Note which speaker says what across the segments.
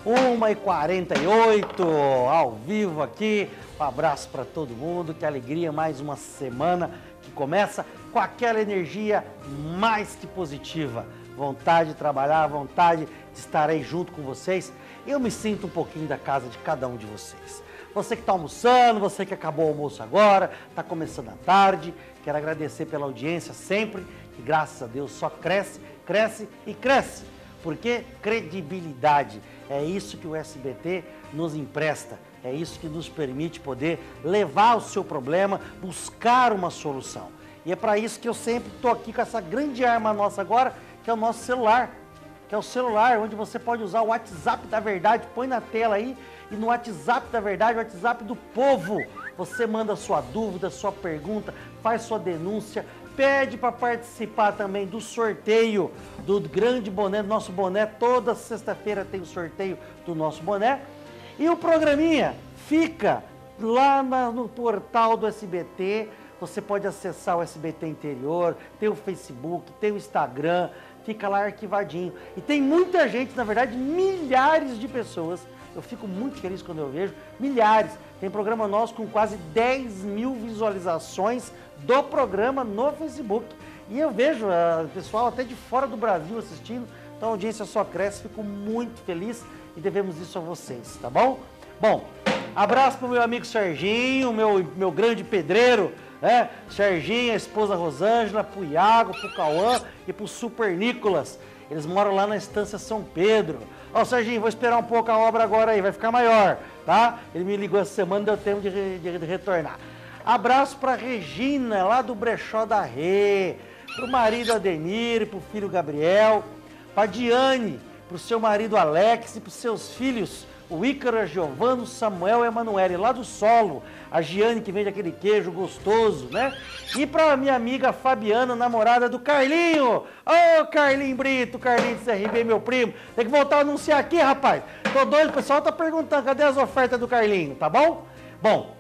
Speaker 1: 1h48, ao vivo aqui. Um abraço para todo mundo, que alegria, mais uma semana que começa com aquela energia mais que positiva. Vontade de trabalhar, vontade de estar aí junto com vocês. Eu me sinto um pouquinho da casa de cada um de vocês. Você que está almoçando, você que acabou o almoço agora, está começando a tarde, quero agradecer pela audiência sempre, que graças a Deus só cresce, cresce e cresce. Porque credibilidade, é isso que o SBT nos empresta, é isso que nos permite poder levar o seu problema, buscar uma solução. E é para isso que eu sempre estou aqui com essa grande arma nossa agora, que é o nosso celular. Que é o celular, onde você pode usar o WhatsApp da Verdade, põe na tela aí, e no WhatsApp da Verdade, o WhatsApp do povo, você manda sua dúvida, sua pergunta, faz sua denúncia, pede para participar também do sorteio do grande boné, do nosso boné. Toda sexta-feira tem o sorteio do nosso boné. E o programinha fica lá no portal do SBT. Você pode acessar o SBT Interior, tem o Facebook, tem o Instagram, fica lá arquivadinho. E tem muita gente, na verdade, milhares de pessoas. Eu fico muito feliz quando eu vejo, milhares. Tem programa nosso com quase 10 mil visualizações do programa no Facebook. E eu vejo o pessoal até de fora do Brasil assistindo, então a audiência só cresce, fico muito feliz e devemos isso a vocês, tá bom? Bom, abraço para o meu amigo Serginho, meu grande pedreiro, né? Serginho, a esposa Rosângela, pro Iago, pro Cauã e pro Super Nicolas. Eles moram lá na Estância São Pedro. Ó, Serginho, vou esperar um pouco a obra agora aí, vai ficar maior, tá? Ele me ligou essa semana, deu tempo de retornar. Abraço para Regina, lá do Brechó da Rê, pro marido Ademir, pro filho Gabriel, para Diane, pro seu marido Alex e pros seus filhos, o Ícaro, a Giovano, Samuel e Emanuele, lá do Solo, a Giane que vende aquele queijo gostoso, né? E pra minha amiga Fabiana, namorada do Carlinho. Ô, Carlinho Brito, Carlinho do CRB, meu primo. Tem que voltar a anunciar aqui, rapaz. Tô doido, o pessoal tá perguntando, cadê as ofertas do Carlinho, tá bom? Bom,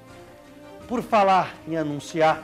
Speaker 1: por falar em anunciar,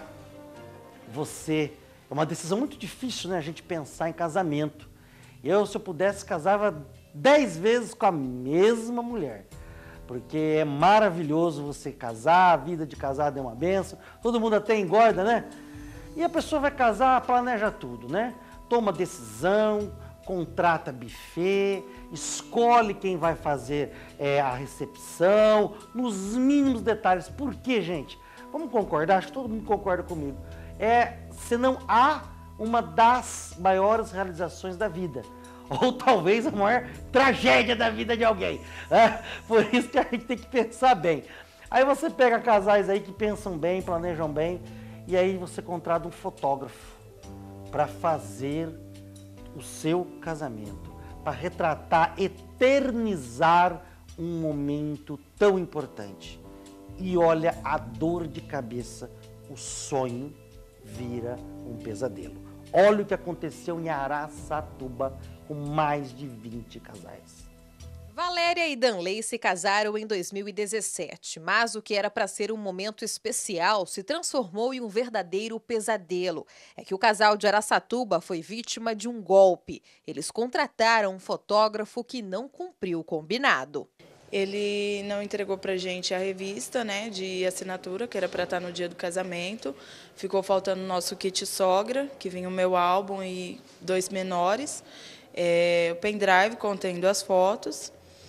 Speaker 1: é uma decisão muito difícil, né? A gente pensar em casamento. Eu, se eu pudesse, casava 10 vezes com a mesma mulher, porque é maravilhoso você casar, a vida de casado é uma benção, todo mundo até engorda, né? E a pessoa vai casar, planeja tudo, né? Toma decisão, contrata buffet, escolhe quem vai fazer a recepção, nos mínimos detalhes. Por quê, gente? Vamos concordar, acho que todo mundo concorda comigo. Senão há uma das maiores realizações da vida. Ou talvez a maior tragédia da vida de alguém. Por isso que a gente tem que pensar bem. Aí você pega casais aí que pensam bem, planejam bem, e aí você contrata um fotógrafo para fazer o seu casamento, para retratar, eternizar um momento tão importante. E olha, a dor de cabeça, o sonho vira um pesadelo. Olha o que aconteceu em Araçatuba, com mais de 20 casais.
Speaker 2: Valéria e Danley se casaram em 2017, mas o que era para ser um momento especial se transformou em um verdadeiro pesadelo. É que o casal de Araçatuba foi vítima de um golpe. Eles contrataram um fotógrafo que não cumpriu o combinado.
Speaker 3: Ele não entregou pra gente a revista, né, de assinatura, que era para estar no dia do casamento. Ficou faltando o nosso kit sogra, que vinha o meu álbum e 2 menores. O pendrive contendo as fotos.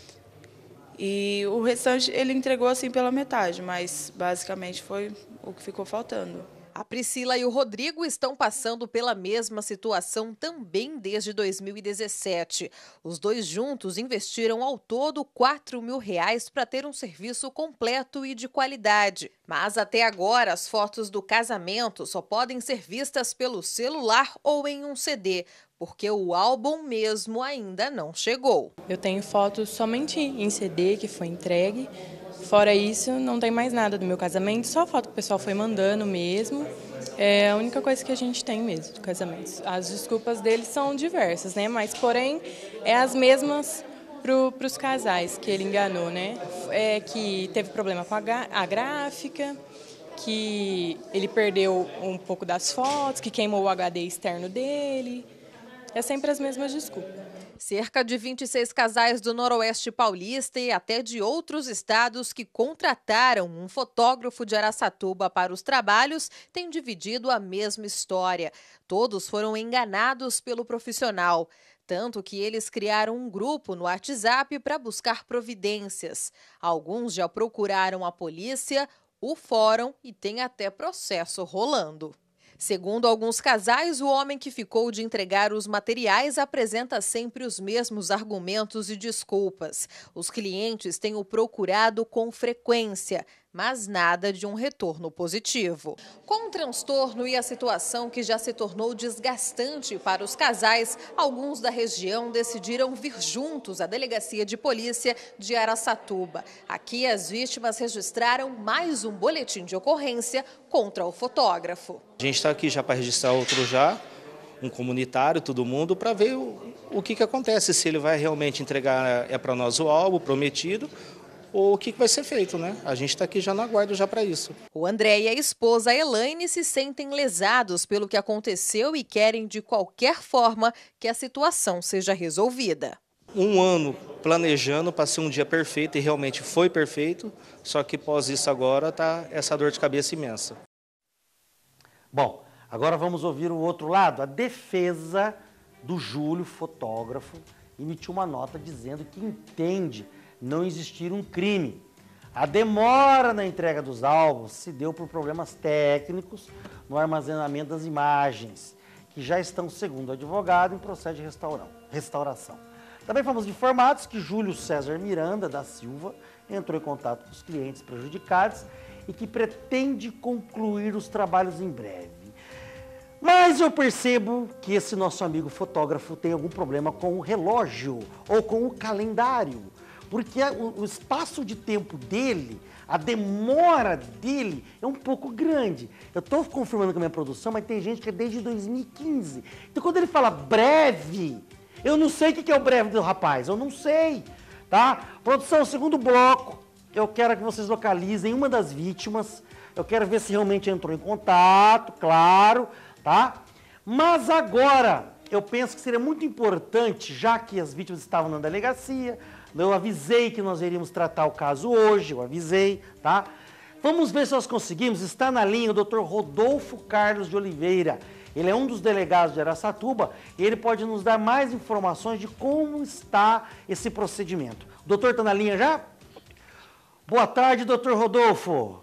Speaker 3: E o restante ele entregou assim pela metade, mas basicamente foi o que ficou faltando.
Speaker 2: A Priscila e o Rodrigo estão passando pela mesma situação também desde 2017. Os dois juntos investiram ao todo R$4.000 para ter um serviço completo e de qualidade. Mas até agora as fotos do casamento só podem ser vistas pelo celular ou em um CD, porque o álbum mesmo ainda não chegou.
Speaker 4: Eu tenho fotos somente em CD que foi entregue. Fora isso, não tem mais nada do meu casamento, só a foto que o pessoal foi mandando mesmo. É a única coisa que a gente tem mesmo do casamento. As desculpas deles são diversas, né? Mas, porém, é as mesmas para os casais que ele enganou, né? Que teve problema com a gráfica, que ele perdeu um pouco das fotos, que queimou o HD externo dele. É sempre as mesmas desculpas.
Speaker 2: Cerca de 26 casais do Noroeste Paulista e até de outros estados que contrataram um fotógrafo de Araçatuba para os trabalhos têm dividido a mesma história. Todos foram enganados pelo profissional, tanto que eles criaram um grupo no WhatsApp para buscar providências. Alguns já procuraram a polícia, o fórum e tem até processo rolando. Segundo alguns casais, o homem que ficou de entregar os materiais apresenta sempre os mesmos argumentos e desculpas. Os clientes têm o procurado com frequência, mas nada de um retorno positivo. Com o transtorno e a situação que já se tornou desgastante para os casais, alguns da região decidiram vir juntos à Delegacia de Polícia de Araçatuba. Aqui as vítimas registraram mais um boletim de ocorrência contra o fotógrafo.
Speaker 5: A gente está aqui já para registrar outro já, um comunitário, todo mundo, para ver o que acontece, se ele vai realmente entregar para nós o álbum prometido, ou o que vai ser feito, né? A gente está aqui já no aguardo já para isso.
Speaker 2: O André e a esposa Elaine se sentem lesados pelo que aconteceu e querem de qualquer forma que a situação seja resolvida.
Speaker 5: Um ano planejando para ser um dia perfeito e realmente foi perfeito, só que após isso agora está essa dor de cabeça imensa.
Speaker 1: Bom, agora vamos ouvir o outro lado. A defesa do Júlio, fotógrafo, emitiu uma nota dizendo que entende não existir um crime. A demora na entrega dos álbuns se deu por problemas técnicos no armazenamento das imagens, que já estão, segundo o advogado, em processo de restauração. Também fomos informados que Júlio César Miranda da Silva entrou em contato com os clientes prejudicados e que pretende concluir os trabalhos em breve. Mas eu percebo que esse nosso amigo fotógrafo tem algum problema com o relógio ou com o calendário, porque o espaço de tempo dele, a demora dele é um pouco grande. Eu estou confirmando com a minha produção, mas tem gente que é desde 2015. Então quando ele fala breve, eu não sei o que é o breve do rapaz, eu não sei, tá? Produção, segundo bloco, eu quero que vocês localizem uma das vítimas, eu quero ver se realmente entrou em contato, claro, tá? Mas agora, eu penso que seria muito importante, já que as vítimas estavam na delegacia, eu avisei que nós iríamos tratar o caso hoje, eu avisei, tá? Vamos ver se nós conseguimos. Está na linha o Dr. Rodolfo Carlos de Oliveira. Ele é um dos delegados de Araçatuba e ele pode nos dar mais informações de como está esse procedimento. O doutor está na linha já? Boa tarde, doutor Rodolfo.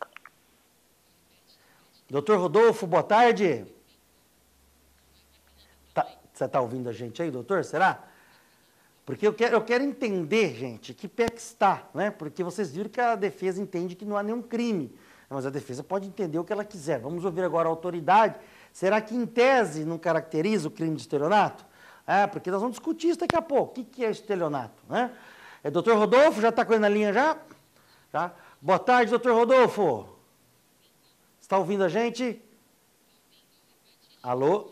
Speaker 1: Doutor Rodolfo, boa tarde. Você está ouvindo a gente aí, doutor? Será? Porque eu quero entender, gente, que pé que está, né? Porque vocês viram que a defesa entende que não há nenhum crime, mas a defesa pode entender o que ela quiser. Vamos ouvir agora a autoridade. Será que, em tese, não caracteriza o crime de estelionato? Porque nós vamos discutir isso daqui a pouco. O que é estelionato, né? Doutor Rodolfo, já está com ele na linha já? Tá? Boa tarde, doutor Rodolfo. Está ouvindo a gente? Alô?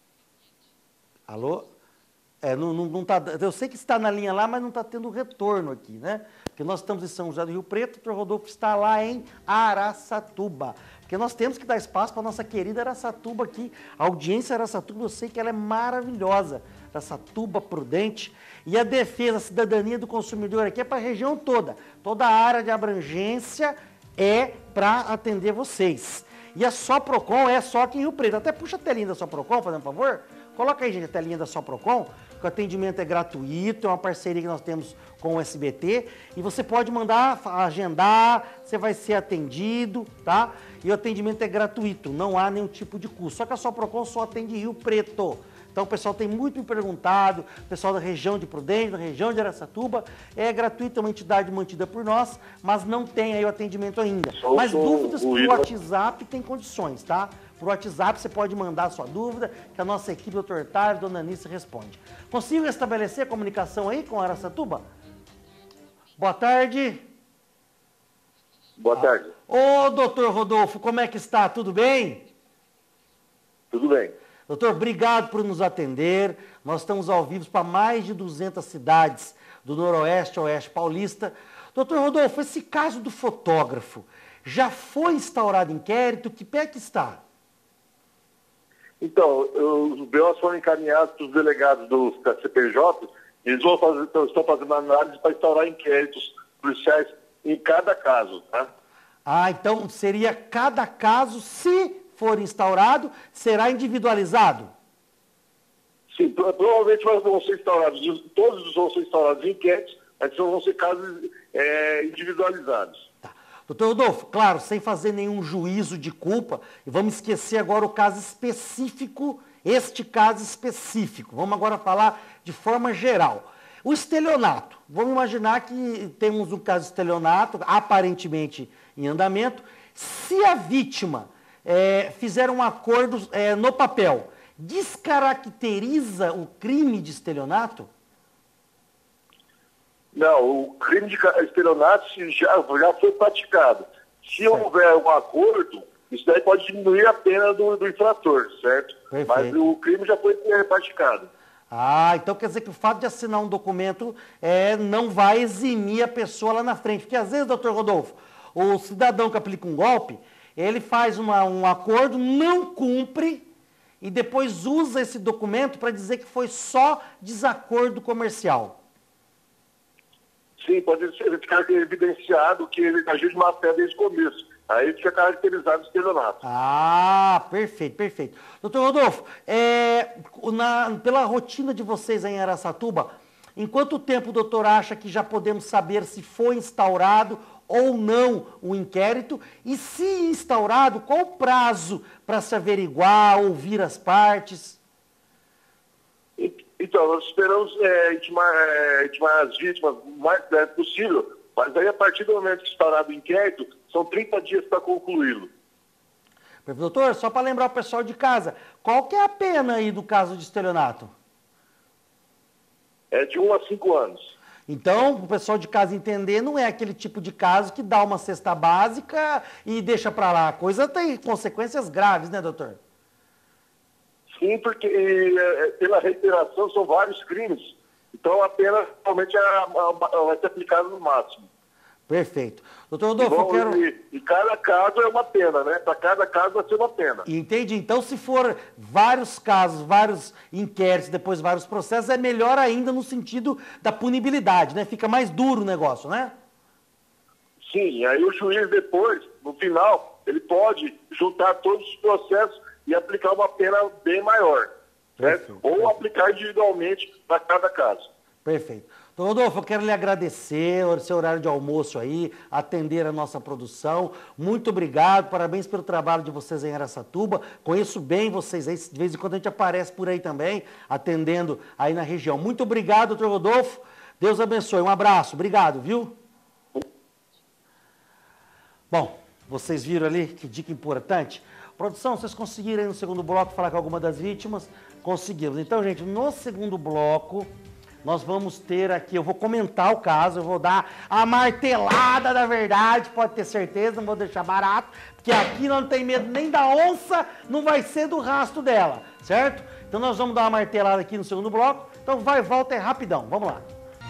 Speaker 1: Alô? Não tá, eu sei que está na linha lá, mas não está tendo retorno aqui, né? Porque nós estamos em São José do Rio Preto, o doutor Rodolfo está lá em Araçatuba. Porque nós temos que dar espaço para a nossa querida Araçatuba aqui. A audiência Araçatuba, eu sei que ela é maravilhosa. Araçatuba, Prudente. E a defesa, a cidadania do consumidor aqui é para a região toda. Toda a área de abrangência é para atender vocês. E a Soprocon é só aqui em Rio Preto. Até puxa a telinha da Soprocon, fazendo um favor. Coloca aí, gente, a telinha da Soprocon, que o atendimento é gratuito, é uma parceria que nós temos com o SBT, e você pode mandar, agendar, você vai ser atendido, tá? E o atendimento é gratuito, não há nenhum tipo de custo. Só que a Soprocon só atende Rio Preto. Então o pessoal tem muito me perguntado, o pessoal da região de Prudente, da região de Araçatuba, é gratuita, uma entidade mantida por nós, mas não tem aí o atendimento ainda. Mas dúvidas por WhatsApp tem condições, tá? Por WhatsApp você pode mandar a sua dúvida, que a nossa equipe, doutor Otávio, dona Anice, responde. Consigo restabelecer a comunicação aí com Araçatuba? Boa tarde.
Speaker 6: Boa tarde.
Speaker 1: Ô, doutor Rodolfo, como é que está? Tudo bem?
Speaker 6: Tudo bem.
Speaker 1: Doutor, obrigado por nos atender. Nós estamos ao vivo para mais de 200 cidades do Noroeste ao Oeste Paulista. Doutor Rodolfo, esse caso do fotógrafo, já foi instaurado inquérito? Que pé que está?
Speaker 6: Então, os BOs foram encaminhados para os delegados dos CPJ Eles estão fazendo análise para instaurar inquéritos policiais em cada caso, tá?
Speaker 1: Ah, então seria cada caso, se for instaurado, será individualizado?
Speaker 6: Sim, provavelmente vão ser instaurados, todos vão ser instaurados inquéritos, mas vão ser casos individualizados.
Speaker 1: Tá. Doutor Rodolfo, claro, sem fazer nenhum juízo de culpa, e vamos esquecer agora o caso específico, este caso específico. Vamos agora falar de forma geral. O estelionato. Vamos imaginar que temos um caso de estelionato, aparentemente em andamento. Se a vítima fizer um acordo no papel, descaracteriza o crime de estelionato?
Speaker 6: Não, o crime de estelionato já foi praticado. Se houver um acordo, isso daí pode diminuir a pena do infrator, certo?
Speaker 1: Perfeito.
Speaker 6: Mas o crime já foi praticado.
Speaker 1: Ah, então quer dizer que o fato de assinar um documento não vai eximir a pessoa lá na frente. Porque às vezes, doutor Rodolfo, o cidadão que aplica um golpe, ele faz um acordo, não cumpre e depois usa esse documento para dizer que foi só desacordo comercial.
Speaker 6: Sim, pode ficar evidenciado que ele agiu de má fé desde o começo. Aí fica caracterizado o estelionato.
Speaker 1: Ah, perfeito, perfeito. Doutor Rodolfo, pela rotina de vocês aí em Araçatuba, em quanto tempo o doutor acha que já podemos saber se foi instaurado ou não o inquérito? E se instaurado, qual o prazo para se averiguar, ouvir as partes?
Speaker 6: Então, nós esperamos intimar as vítimas o mais breve possível, mas aí a partir do momento que instaurado o inquérito, são 30 dias para concluí-lo.
Speaker 1: Doutor, só para lembrar o pessoal de casa, qual que é a pena aí do caso de estelionato?
Speaker 6: É de 1 a 5 anos.
Speaker 1: Então, o pessoal de casa entender, não é aquele tipo de caso que dá uma cesta básica e deixa para lá. A coisa tem consequências graves, né, doutor?
Speaker 6: Sim, porque pela reiteração são vários crimes. Então a pena realmente vai ser aplicada no máximo.
Speaker 1: Perfeito. Doutor Rodolfo, eu quero...
Speaker 6: E cada caso é uma pena, né? Para cada caso vai ser uma pena.
Speaker 1: Entendi. Então, se for vários casos, vários inquéritos, depois vários processos, é melhor ainda no sentido da punibilidade, né? Fica mais duro o negócio, né?
Speaker 6: Sim, aí o juiz depois, no final, ele pode juntar todos os processos e aplicar uma pena bem maior, certo? Ou aplicar individualmente para cada caso.
Speaker 1: Perfeito. Então, Rodolfo, eu quero lhe agradecer o seu horário de almoço aí, atender a nossa produção. Muito obrigado, parabéns pelo trabalho de vocês em Araçatuba. Conheço bem vocês aí, de vez em quando a gente aparece por aí também, atendendo aí na região. Muito obrigado, doutor Rodolfo. Deus abençoe. Um abraço. Obrigado, viu? Bom, vocês viram ali que dica importante? Produção, vocês conseguiram aí no segundo bloco falar com alguma das vítimas? Conseguimos. Então, gente, no segundo bloco, nós vamos ter aqui, eu vou comentar o caso, eu vou dar a martelada da verdade, pode ter certeza, não vou deixar barato, porque aqui não tem medo nem da onça, não vai ser do rastro dela, certo? Então nós vamos dar uma martelada aqui no segundo bloco, então vai e volta, é rapidão, vamos lá.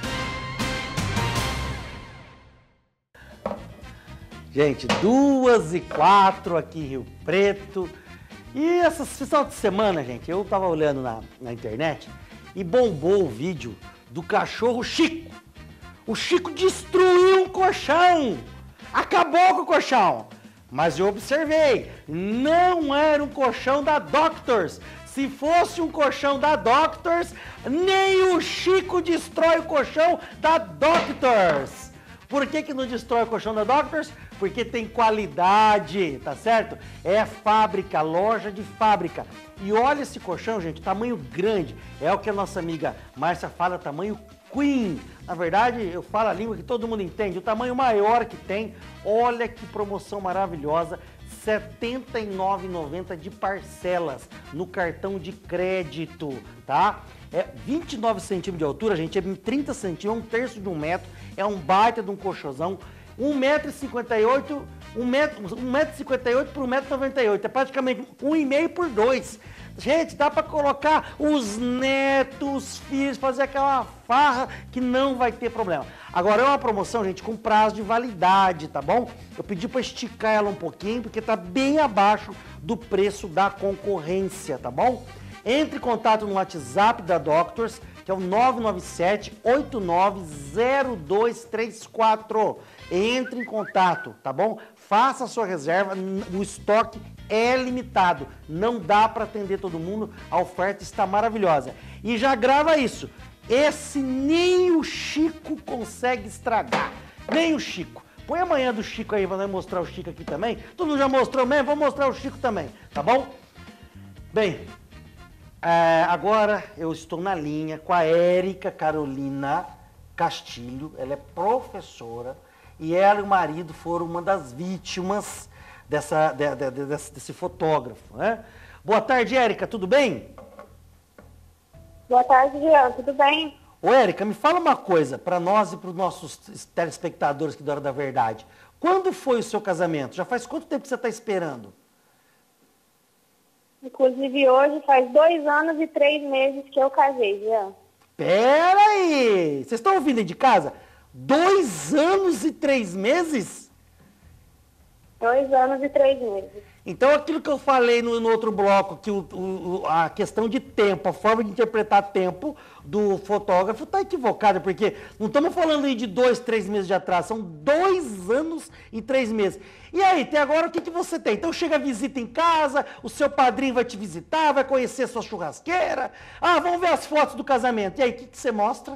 Speaker 1: Gente, 2h04 aqui em Rio Preto. E esse final de semana, gente, eu tava olhando na internet e bombou o vídeo do cachorro Chico. O Chico destruiu um colchão. Acabou com o colchão. Mas eu observei, não era um colchão da Doctors. Se fosse um colchão da Doctors, nem o Chico destrói o colchão da Doctors. Por que não destrói o colchão da Doctors? Porque tem qualidade, tá certo? É fábrica, loja de fábrica. E olha esse colchão, gente, tamanho grande. É o que a nossa amiga Márcia fala, tamanho Queen. Na verdade, eu falo a língua que todo mundo entende. O tamanho maior que tem. Olha que promoção maravilhosa. R$ 79,90 de parcelas no cartão de crédito, tá? É 29 centímetros de altura, gente, é 30 centímetros, 1/3 de 1 metro, é um baita de um colchãozão, 1,58 m por 1,98 m, é praticamente 1,5 por 2. Gente, dá para colocar os netos, os filhos, fazer aquela farra que não vai ter problema. Agora é uma promoção, gente, com prazo de validade, tá bom? Eu pedi para esticar ela um pouquinho, porque tá bem abaixo do preço da concorrência, tá bom? Entre em contato no WhatsApp da Doctors, que é o 997-890234. Entre em contato, tá bom? Faça a sua reserva, o estoque é limitado. Não dá para atender todo mundo, a oferta está maravilhosa. E já grava isso, esse nem o Chico consegue estragar, nem o Chico. Põe amanhã do Chico aí, vamos mostrar o Chico aqui também. Todo mundo já mostrou mesmo? Vamos mostrar o Chico também, tá bom? Bem, agora eu estou na linha com a Érica Carolina Castilho. Ela é professora e ela e o marido foram uma das vítimas desse fotógrafo, né? Boa tarde, Érica, tudo bem?
Speaker 7: Boa tarde, Jean, tudo bem?
Speaker 1: Ô, Érica, me fala uma coisa para nós e para os nossos telespectadores aqui da Hora da Verdade. Quando foi o seu casamento? Já faz quanto tempo que você está esperando?
Speaker 7: Inclusive, hoje faz 2 anos e 3 meses que eu casei, Jean.
Speaker 1: Pera aí! Vocês estão ouvindo aí de casa? 2 anos e 3 meses?
Speaker 7: 2 anos e 3 meses.
Speaker 1: Então, aquilo que eu falei no outro bloco, que a questão de tempo, a forma de interpretar tempo do fotógrafo está equivocada, porque não estamos falando aí de 2, 3 meses de atraso, são 2 anos e 3 meses. E aí, até agora, o que você tem? Então, chega a visita em casa, o seu padrinho vai te visitar, vai conhecer a sua churrasqueira. Ah, vamos ver as fotos do casamento. E aí, o que você mostra?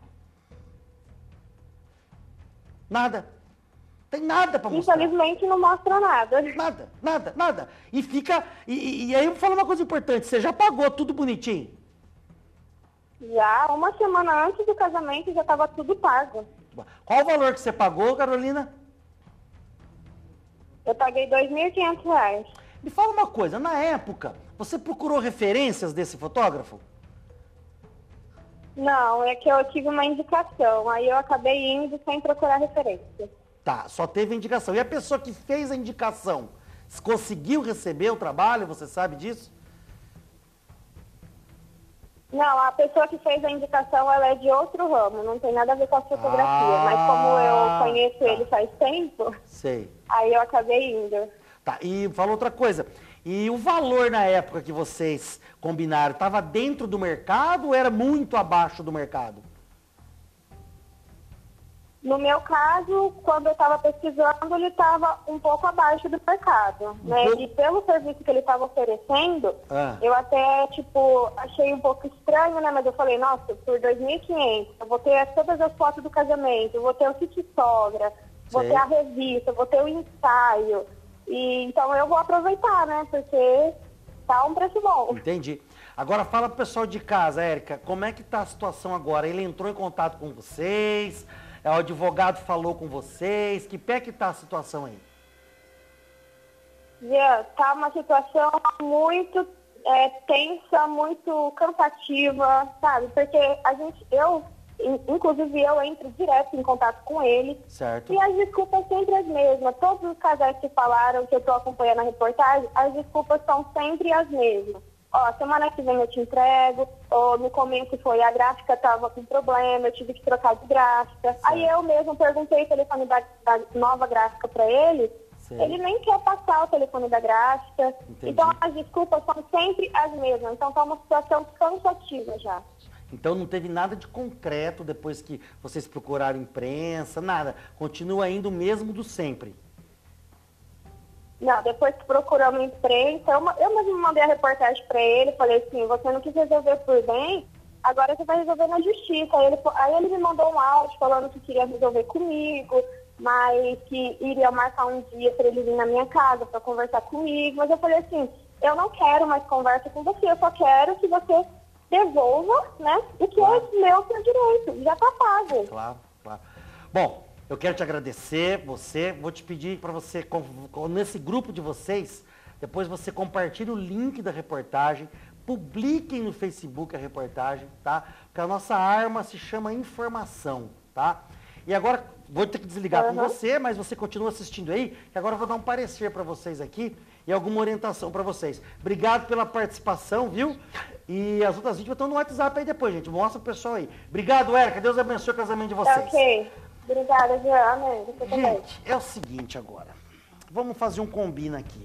Speaker 1: Nada. Tem nada para mostrar.
Speaker 7: Infelizmente não mostra nada.
Speaker 1: Nada, nada, nada. E fica. E aí eu vou falar uma coisa importante: você já pagou tudo bonitinho?
Speaker 7: Já, 1 semana antes do casamento já estava tudo pago.
Speaker 1: Qual o valor que você pagou, Carolina?
Speaker 7: Eu paguei R$2.500.
Speaker 1: Me fala uma coisa: na época, você procurou referências desse fotógrafo?
Speaker 7: Não, é que eu tive uma indicação. Aí eu acabei indo sem procurar referência.
Speaker 1: Tá, só teve indicação. E a pessoa que fez a indicação, conseguiu receber o trabalho? Você sabe disso?
Speaker 7: Não, a pessoa que fez a indicação, ela é de outro ramo, não tem nada a ver com a fotografia. Mas como eu conheço ele faz tempo,
Speaker 1: sei.
Speaker 7: Aí eu acabei indo.
Speaker 1: Tá, e fala outra coisa. E o valor na época que vocês combinaram, estava dentro do mercado ou era muito abaixo do mercado?
Speaker 7: No meu caso, quando eu estava pesquisando, ele estava um pouco abaixo do mercado, né? E pelo serviço que ele estava oferecendo, eu até, achei um pouco estranho, né? Mas eu falei, nossa, por 2.500, eu vou ter todas as fotos do casamento, eu vou ter o kit sogra, vou ter a revista, vou ter o ensaio. E então eu vou aproveitar, né? Porque tá um preço bom.
Speaker 1: Entendi. Agora fala pro pessoal de casa, Érica, como é que tá a situação agora? Ele entrou em contato com vocês? O advogado falou com vocês? Que pé que tá a situação aí?
Speaker 7: Tá uma situação muito tensa, muito cansativa, sabe? Porque inclusive eu entro direto em contato com ele.
Speaker 1: Certo.
Speaker 7: E as desculpas sempre as mesmas. Todos os casais que falaram, que eu tô acompanhando a reportagem, as desculpas são sempre as mesmas. Ó, semana que vem eu te entrego, ou no começo foi a gráfica estava com problema, eu tive que trocar de gráfica. Certo. Aí eu mesmo perguntei o telefone da nova gráfica para ele, certo. Ele nem quer passar o telefone da gráfica. Entendi. Então as desculpas são sempre as mesmas, então tá uma situação cansativa já.
Speaker 1: Então não teve nada de concreto depois que vocês procuraram imprensa, nada, continua indo o mesmo do sempre.
Speaker 7: Não, depois que procuramos imprensa, eu mesmo mandei a reportagem para ele, falei assim, você não quis resolver por bem, agora você vai resolver na justiça. Aí ele me mandou um áudio falando que queria resolver comigo, mas que iria marcar um dia para ele vir na minha casa para conversar comigo. Mas eu falei assim, eu não quero mais conversa com você, eu só quero que você devolva, né, o que é meu por direito, já tá pago.
Speaker 1: Claro, claro. Bom, eu quero te agradecer, vou te pedir para você, nesse grupo de vocês, depois você compartilhe o link da reportagem, publiquem no Facebook a reportagem, tá? Porque a nossa arma se chama informação, tá? E agora, vou ter que desligar com você, mas você continua assistindo aí, que agora eu vou dar um parecer para vocês aqui e alguma orientação para vocês. Obrigado pela participação, viu? E as outras vítimas estão no WhatsApp aí depois, gente. Mostra pro pessoal aí. Obrigado, Érica. Deus abençoe o casamento de vocês.
Speaker 7: Ok. Obrigada, Jean.
Speaker 1: Gente, é o seguinte agora. Vamos fazer um combina aqui.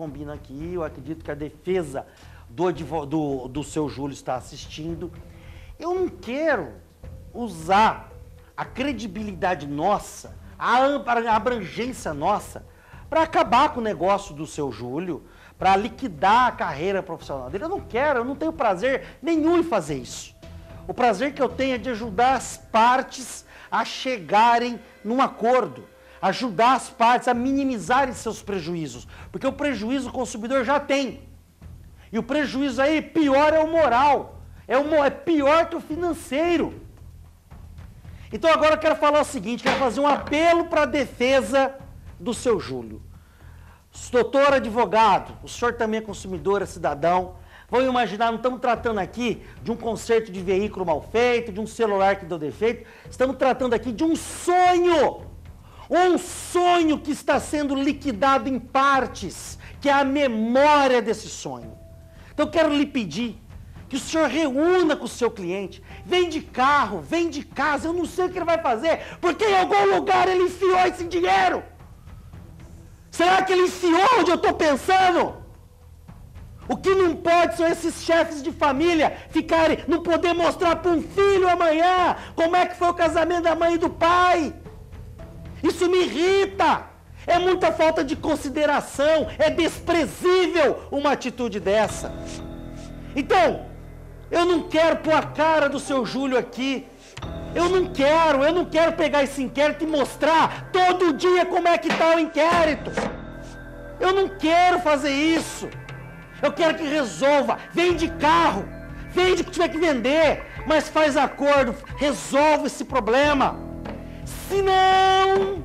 Speaker 1: Eu acredito que a defesa do seu Júlio está assistindo. Eu não quero usar a credibilidade nossa, a abrangência nossa, para acabar com o negócio do seu Júlio, para liquidar a carreira profissional dele. Eu não quero, eu não tenho prazer nenhum em fazer isso. O prazer que eu tenho é de ajudar as partes a chegarem num acordo, ajudar as partes a minimizarem seus prejuízos, porque o prejuízo o consumidor já tem. E o prejuízo aí pior é o moral, é pior que o financeiro. Então agora eu quero falar o seguinte, quero fazer um apelo para a defesa do seu Júlio. Doutor advogado, o senhor também é consumidor, é cidadão. Vamos imaginar, não estamos tratando aqui de um conserto de veículo mal feito, de um celular que deu defeito. Estamos tratando aqui de um sonho que está sendo liquidado em partes, que é a memória desse sonho. Então eu quero lhe pedir que o senhor reúna com o seu cliente, vem de carro, vem de casa, eu não sei o que ele vai fazer, porque em algum lugar ele enfiou esse dinheiro. Será que ele enfiou onde eu estou pensando? O que não pode são esses chefes de família ficarem, não poder mostrar para um filho amanhã como é que foi o casamento da mãe e do pai. Isso me irrita. É muita falta de consideração, é desprezível uma atitude dessa. Então, eu não quero pôr a cara do seu Júlio aqui. Eu não quero pegar esse inquérito e mostrar todo dia como é que está o inquérito. Eu não quero fazer isso. Eu quero que resolva. Vende carro, vende o que tiver que vender, mas faz acordo, resolve esse problema. Se não,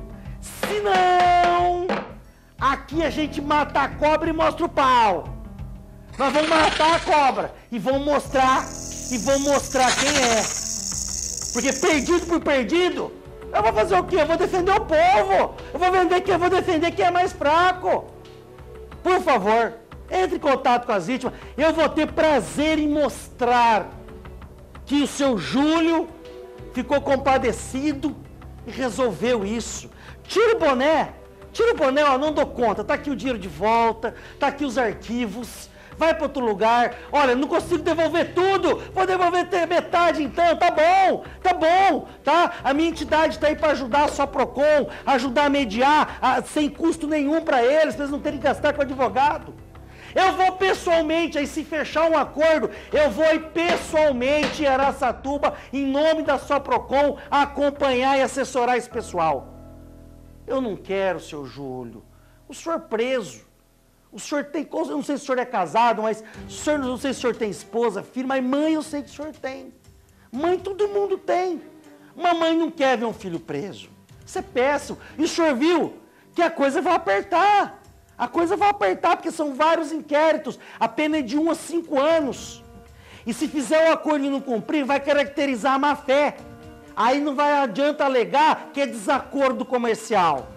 Speaker 1: aqui a gente mata a cobra e mostra o pau. Nós vamos matar a cobra e vamos mostrar quem é. Porque perdido por perdido, eu vou fazer o quê? Eu vou defender o povo. Eu vou defender quem é mais fraco. Por favor, entre em contato com as vítimas. Eu vou ter prazer em mostrar que o seu Júlio ficou compadecido e resolveu isso. Tira o boné, ó, não dou conta. Tá aqui o dinheiro de volta, tá aqui os arquivos. Vai para outro lugar. Olha, não consigo devolver tudo. Vou devolver metade então. Tá bom, tá? A minha entidade está aí para ajudar a Soprocon, ajudar a mediar, sem custo nenhum para eles não terem que gastar com advogado. Eu vou pessoalmente, aí se fechar um acordo, eu vou ir pessoalmente em Araçatuba, em nome da Soprocon, acompanhar e assessorar esse pessoal. Eu não quero, seu Júlio, o senhor preso. O senhor tem, eu não sei se o senhor é casado, mas não sei se o senhor tem esposa, filho, mas mãe eu sei que o senhor tem. Mãe todo mundo tem. Uma mãe não quer ver um filho preso. Isso é péssimo. E o senhor viu que a coisa vai apertar. A coisa vai apertar porque são vários inquéritos. A pena é de 1 a 5 anos. E se fizer o acordo e não cumprir, vai caracterizar a má-fé. Aí não vai adianta alegar que é desacordo comercial.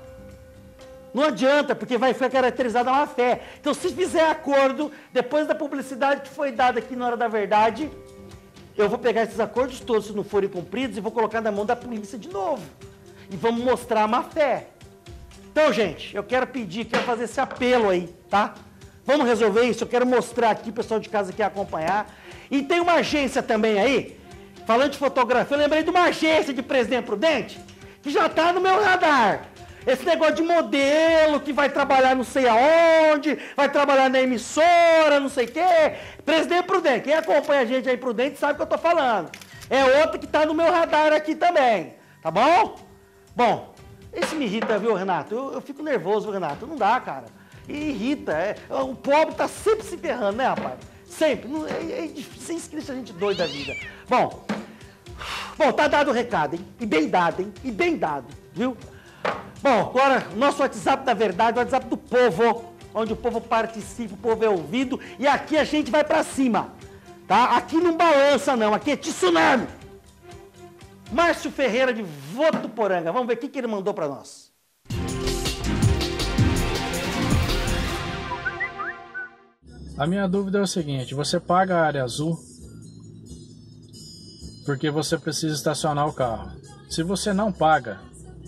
Speaker 1: Não adianta, porque vai ficar caracterizada a má-fé. Então, se fizer acordo, depois da publicidade que foi dada aqui na hora da verdade, eu vou pegar esses acordos todos, se não forem cumpridos, e vou colocar na mão da polícia de novo. E vamos mostrar a má-fé. Então, gente, eu quero fazer esse apelo aí, tá? Vamos resolver isso, eu quero mostrar aqui, o pessoal de casa quer acompanhar. E tem uma agência também aí, falando de fotografia, eu lembrei de uma agência de Presidente Prudente, que já está no meu radar. Esse negócio de modelo que vai trabalhar não sei aonde, vai trabalhar na emissora, não sei o quê. Presidente Prudente, quem acompanha a gente aí Prudente sabe o que eu tô falando. É outra que tá no meu radar aqui também, tá bom? Bom, isso me irrita, viu, Renato? Eu fico nervoso, Renato, não dá, cara. E irrita, o pobre tá sempre se ferrando, né, rapaz? Sempre, é difícil, isso que deixa a gente doido da vida. Bom, tá dado o recado, hein? E bem dado, viu? Bom, agora, nosso WhatsApp da verdade, o WhatsApp do povo, onde o povo participa, o povo é ouvido, e aqui a gente vai pra cima, tá? Aqui não balança não, aqui é tsunami. Márcio Ferreira de Votuporanga, vamos ver o que ele mandou pra nós.
Speaker 8: A minha dúvida é o seguinte, você paga a área azul porque você precisa estacionar o carro. Se você não paga,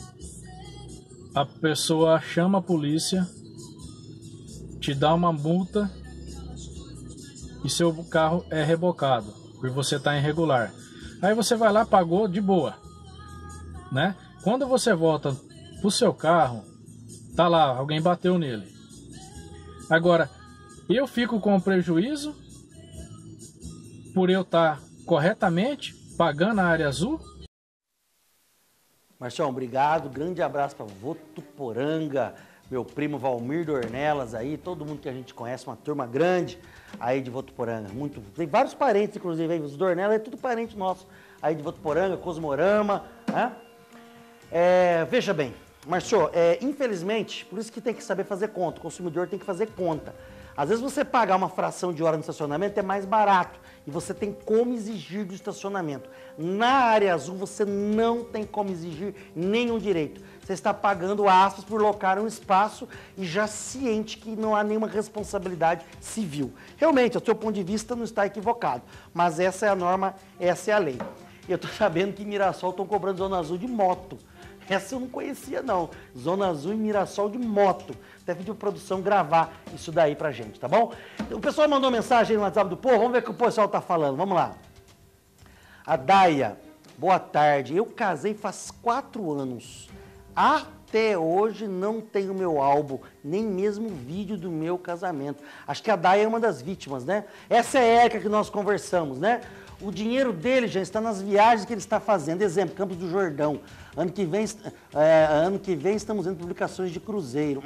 Speaker 8: a pessoa chama a polícia, te dá uma multa e seu carro é rebocado, porque você está irregular. Aí você vai lá, pagou de boa, né? Quando você volta pro seu carro, tá lá, alguém bateu nele. Agora, eu fico com prejuízo por eu estar corretamente pagando a área azul?
Speaker 1: Marcião, obrigado. Grande abraço para Votuporanga, meu primo Valmir Dornelas aí, todo mundo que a gente conhece, uma turma grande aí de Votuporanga. Tem vários parentes, inclusive, aí, os Dornelas é tudo parente nosso aí de Votuporanga, Cosmorama, né? Veja bem, Marcio, infelizmente, por isso que tem que saber fazer conta, o consumidor tem que fazer conta. Às vezes você pagar uma fração de hora no estacionamento é mais barato e você tem como exigir do estacionamento. Na área azul você não tem como exigir nenhum direito. Você está pagando aspas por locar um espaço e já ciente que não há nenhuma responsabilidade civil. Realmente, ao seu ponto de vista, não está equivocado, mas essa é a norma, essa é a lei. E eu estou sabendo que em Mirassol estão cobrando zona azul de moto. Essa eu não conhecia, não. Zona Azul e Mirassol de moto. Até pediu produção gravar isso daí pra gente, tá bom? O pessoal mandou mensagem aí no WhatsApp do povo. Vamos ver o que o pessoal tá falando. Vamos lá. A Daia, boa tarde. Eu casei faz 4 anos. Até hoje não tenho meu álbum, nem mesmo vídeo do meu casamento. Acho que a Daia é uma das vítimas, né? Essa é a Érica que nós conversamos, né? O dinheiro dele já está nas viagens que ele está fazendo. Exemplo, Campos do Jordão. Ano que vem estamos vendo publicações de cruzeiro.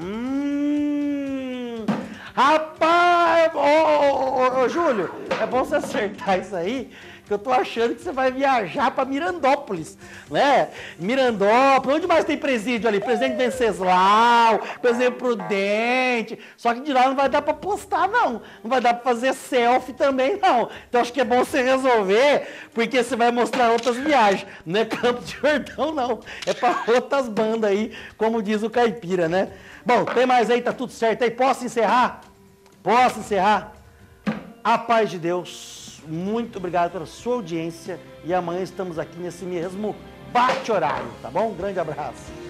Speaker 1: Rapaz! Ô, Júlio, é bom você acertar isso aí, que eu tô achando que você vai viajar para Mirandópolis, né? Mirandópolis, onde mais tem presídio ali? Presidente Venceslau, Presidente Prudente, só que de lá não vai dar para postar, não. Não vai dar para fazer selfie também, não. Então acho que é bom você resolver, porque você vai mostrar outras viagens. Não é Campos de Jordão, não. É para outras bandas aí, como diz o caipira, né? Bom, tem mais aí, tá tudo certo aí. Posso encerrar? Posso encerrar? A paz de Deus. Muito obrigado pela sua audiência e amanhã estamos aqui nesse mesmo bate-horário, tá bom? Um grande abraço.